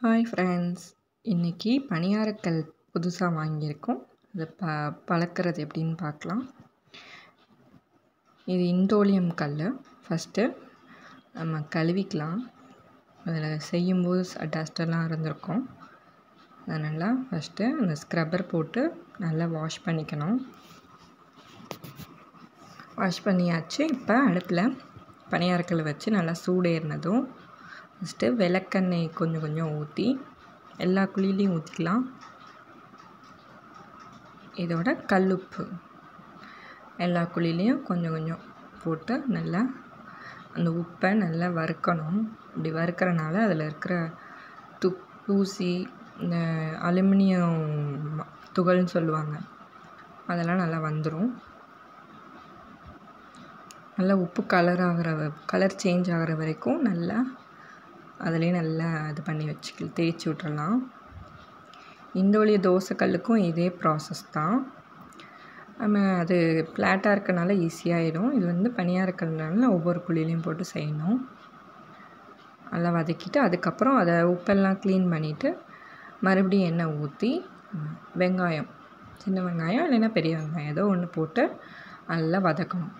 Hi friends, இன்றைக்கி பணியாரக்கல் புதுசாக வாங்கியிருக்கோம். அதை பழக்கிறது எப்படின்னு பார்க்கலாம். இது இண்டோலியம் கல். ஃபஸ்ட்டு நம்ம கழுவிக்கலாம். அதில் செய்யும்போது டஸ்ட்டெல்லாம் இருந்திருக்கும். அதனால் ஃபஸ்ட்டு அந்த ஸ்க்ரப்பர் போட்டு நல்லா வாஷ் பண்ணிக்கணும். வாஷ் பண்ணியாச்சு. இப்போ அடுப்பில் பணியாரக்கல் வச்சு நல்லா சூடேறினதும் ஃபஸ்ட்டு விளக்கெண்ணெய் கொஞ்சம் கொஞ்சம் ஊற்றி எல்லா குழியிலையும் ஊற்றிக்கலாம். இதோட கல்லுப்பு எல்லா குழியிலையும் கொஞ்சம் கொஞ்சம் போட்டு நல்லா அந்த உப்பை நல்லா வறுக்கணும். இப்படி வறுக்கிறனால அதில் இருக்கிற தூசி, இந்த அலுமினியம் துகள்னு சொல்லுவாங்க, அதெல்லாம் நல்லா வந்துடும். நல்லா உப்பு கலர் சேஞ்ச் ஆகிற வரைக்கும் நல்லா அதிலே நல்லா இது பண்ணி தேய்ச்சி விட்டுறலாம். இண்டோலிய தோசைக்கல்லுக்கும் இதே ப்ராசஸ் தான். நம்ம அது ஃப்ளாட்டாக இருக்கனால ஈஸியாகிடும். இது வந்து பணியாரக்கல்னால ஒவ்வொரு குழியிலையும் போட்டு செய்யணும். நல்லா வதக்கிட்டு அதுக்கப்புறம் அதை உப்பெல்லாம் க்ளீன் பண்ணிவிட்டு மறுபடியும் எண்ணெய் ஊற்றி வெங்காயம், சின்ன வெங்காயம் இல்லைன்னா பெரிய வெங்காயம் ஏதோ ஒன்று போட்டு நல்லா வதக்கணும்.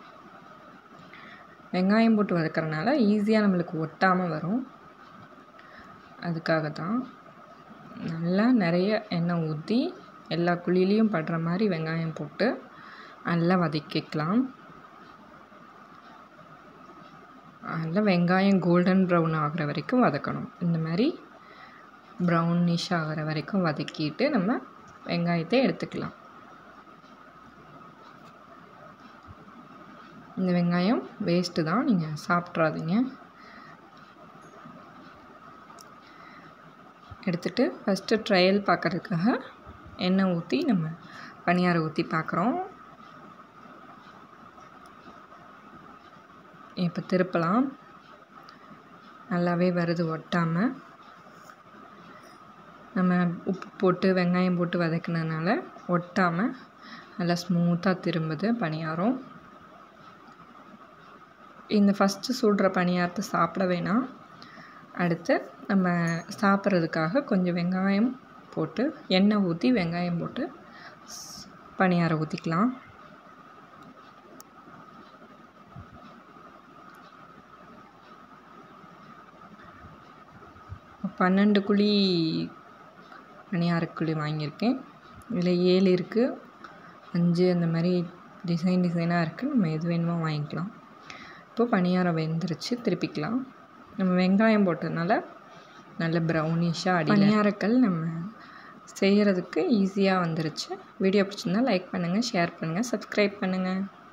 வெங்காயம் போட்டு வதக்கிறனால ஈஸியாக நம்மளுக்கு ஒட்டாமல் வரும். அதுக்காக தான் நல்லா நிறைய எண்ணெய் ஊற்றி எல்லா குழியிலையும் படுற மாதிரி வெங்காயம் போட்டு நல்லா வதக்கிக்கலாம். நல்லா வெங்காயம் கோல்டன் ப்ரௌன் ஆகிற வரைக்கும் வதக்கணும். இந்த மாதிரி ப்ரௌனிஷ் ஆகிற வரைக்கும் வதக்கிட்டு நம்ம வெங்காயத்தை எடுத்துக்கலாம். இந்த வெங்காயம் வேஸ்ட்டு தான், நீங்கள் சாப்பிட்றாதீங்க. எடுத்துகிட்டு ஃபஸ்ட்டு ட்ரையல் பார்க்குறதுக்காக எண்ணெய் ஊற்றி நம்ம பணியாரம் ஊற்றி பார்க்குறோம். இப்போ திருப்பலாம். நல்லாவே வருது ஒட்டாமல். நம்ம உப்பு போட்டு வெங்காயம் போட்டு வதக்கினதுனால ஒட்டாமல் நல்லா ஸ்மூத்தாக திரும்புது பணியாரம். இந்த ஃபஸ்ட்டு சுடுற பணியாரத்தை சாப்பிட வேணாம். அடுத்து நம்ம சாப்பிட்றதுக்காக கொஞ்சம் வெங்காயம் போட்டு எண்ணெய் ஊற்றி வெங்காயம் போட்டு பணியாரம் ஊற்றிக்கலாம். பன்னெண்டு குழி பணியாரக்குழி வாங்கியிருக்கேன். இதில் 7 இருக்குது, 5 அந்த மாதிரி டிசைனாக இருக்குது. நம்ம எது வேணுமோ வாங்கிக்கலாம். இப்போ பணியாரம் வெந்துருச்சு, திருப்பிக்கலாம். நம்ம வெங்காயம் போட்டதுனால நல்ல ப்ரௌனிஷாக பணியாரக்கல் நம்ம செய்கிறதுக்கு ஈஸியாக வந்துருச்சு. வீடியோ பிடிச்சிருந்தா லைக் பண்ணுங்கள், ஷேர் பண்ணுங்கள், சப்ஸ்கிரைப் பண்ணுங்கள்.